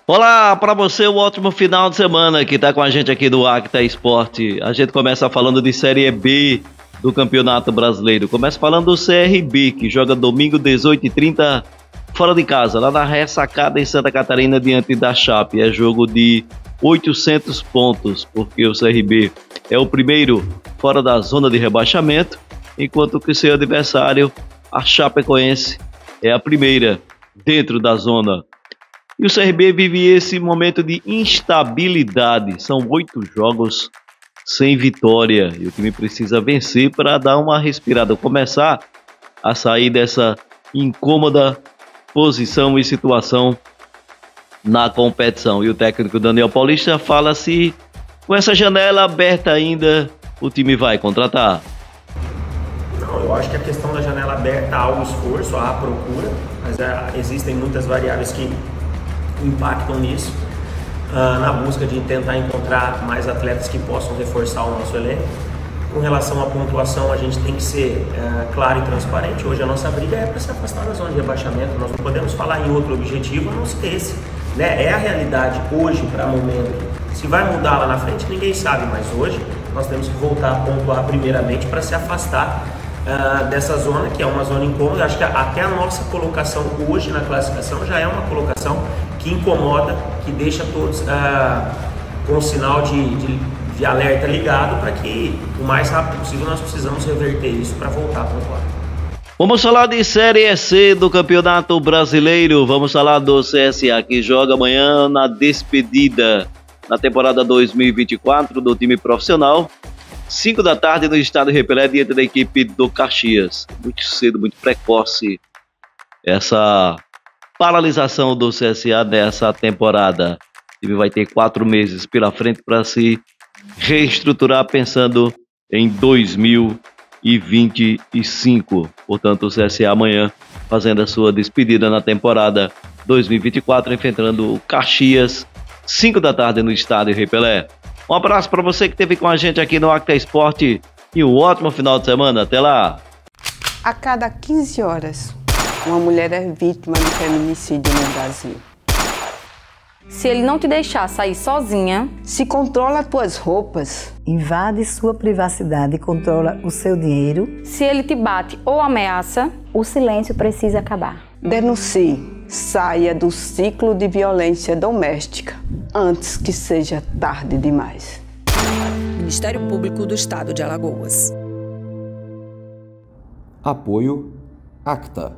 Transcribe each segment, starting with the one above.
Olá, para você um ótimo final de semana que está com a gente aqui do Acta Esporte. A gente começa falando de Série B do Campeonato Brasileiro. Começa falando do CRB, que joga domingo 18h30 fora de casa, lá na Ressacada em Santa Catarina, diante da Chape. É jogo de 800 pontos, porque o CRB é o primeiro fora da zona de rebaixamento, enquanto que seu adversário, a Chapecoense, é a primeira dentro da zona. E o CRB vive esse momento de instabilidade. São 8 jogos sem vitória. E o time precisa vencer para dar uma respirada, começar a sair dessa incômoda posição e situação na competição. E o técnico Daniel Paulista fala se com essa janela aberta ainda o time vai contratar. Não, eu acho que a questão da janela aberta há o esforço, há a procura, mas existem muitas variáveis que impactam nisso, na busca de tentar encontrar mais atletas que possam reforçar o nosso elenco. Com relação à pontuação, a gente tem que ser claro e transparente. Hoje a nossa briga é para se afastar da zona de rebaixamento. Nós não podemos falar em outro objetivo a não ser esse, né? É a realidade hoje, para o momento. Se vai mudar lá na frente, ninguém sabe, mas hoje nós temos que voltar a pontuar primeiramente para se afastar dessa zona, que é uma zona incômoda. Acho que até a nossa colocação hoje na classificação já é uma colocação que incomoda, que deixa todos com o sinal de alerta ligado, para que o mais rápido possível nós precisamos reverter isso para voltar a pontuar. Vamos falar de Série C do Campeonato Brasileiro. Vamos falar do CSA, que joga amanhã na despedida na temporada 2024 do time profissional. 5 da tarde no estádio Repelé, diante da equipe do Caxias. Muito cedo, muito precoce essa paralisação do CSA nessa temporada. O time vai ter 4 meses pela frente para se reestruturar, pensando em 2025. Portanto, o CSA amanhã fazendo a sua despedida na temporada 2024, enfrentando o Caxias, 5 da tarde no estádio Repelé. Um abraço para você que esteve com a gente aqui no Acta Esporte e um ótimo final de semana. Até lá! A cada 15 horas, uma mulher é vítima de feminicídio no Brasil. Se ele não te deixar sair sozinha, se controla tuas roupas, invade sua privacidade e controla o seu dinheiro, se ele te bate ou ameaça, o silêncio precisa acabar. Denuncie. Saia do ciclo de violência doméstica antes que seja tarde demais. Ministério Público do Estado de Alagoas. Apoio Acta.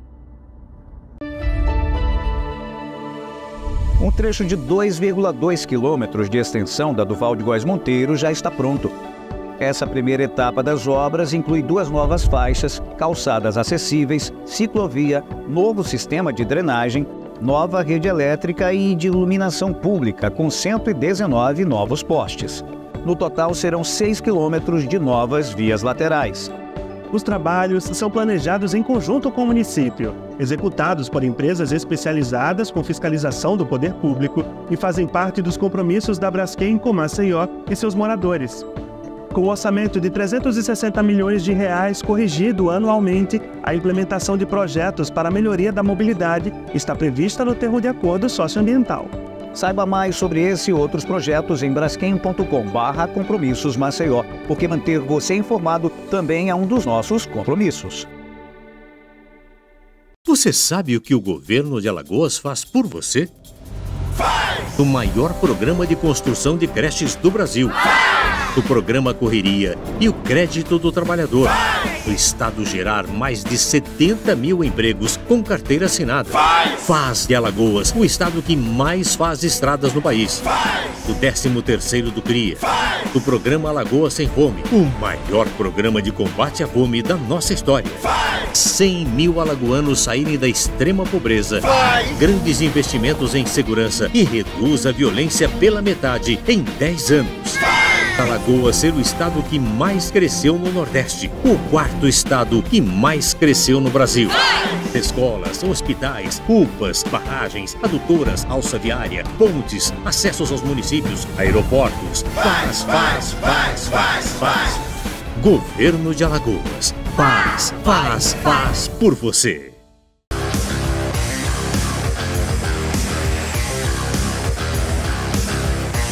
Um trecho de 2,2 quilômetros de extensão da Duval de Góes Monteiro já está pronto. Essa primeira etapa das obras inclui 2 novas faixas, calçadas acessíveis, ciclovia, novo sistema de drenagem, nova rede elétrica e de iluminação pública, com 119 novos postes. No total, serão 6 quilômetros de novas vias laterais. Os trabalhos são planejados em conjunto com o município, executados por empresas especializadas com fiscalização do poder público e fazem parte dos compromissos da Braskem com Maceió e seus moradores. Com um orçamento de 360 milhões de reais corrigido anualmente, a implementação de projetos para a melhoria da mobilidade está prevista no termo de acordo socioambiental. Saiba mais sobre esse e outros projetos em braskem.com/compromissos Maceió, porque manter você informado também é um dos nossos compromissos. Você sabe o que o governo de Alagoas faz por você? O maior programa de construção de creches do Brasil. O programa Correria e o Crédito do Trabalhador. O Estado gerar mais de 70 mil empregos com carteira assinada. Faz de Alagoas o estado que mais faz estradas no país. O 13º do CRIA. O programa Alagoas Sem Fome. O maior programa de combate à fome da nossa história. 100 mil alagoanos saírem da extrema pobreza. Grandes investimentos em segurança e reduz a violência pela metade em 10 anos. Alagoas ser o estado que mais cresceu no Nordeste, o 4º estado que mais cresceu no Brasil. Escolas, hospitais, UPAs, barragens, adutoras, alça viária, pontes, acessos aos municípios, aeroportos. Faz. Governo de Alagoas. Faz por você.